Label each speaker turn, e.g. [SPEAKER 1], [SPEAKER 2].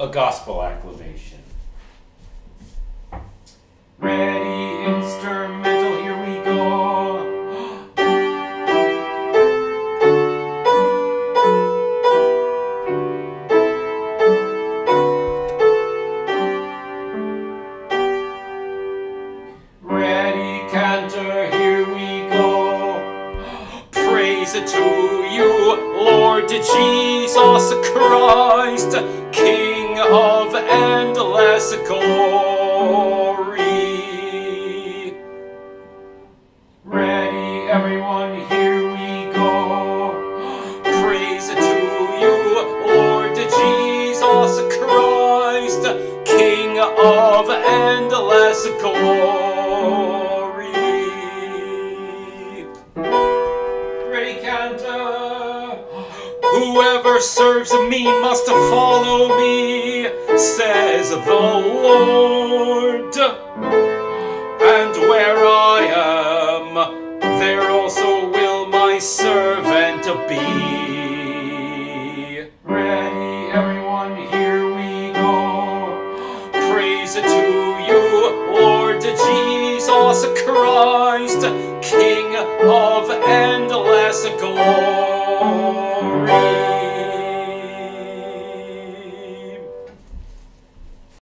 [SPEAKER 1] a gospel acclamation. Ready, instrumental, here we go. Ready, cantor, here we go. Praise to you, Lord Jesus Christ, King of endless glory. Ready, everyone, here we go. Praise to you, Lord Jesus Christ, King of endless glory. Ready, cantor. Whoever serves me must follow me, says the Lord. And where I am, there also will my servant be. Ready, everyone, here we go. Praise to you, Lord Jesus Christ, King of endless glory.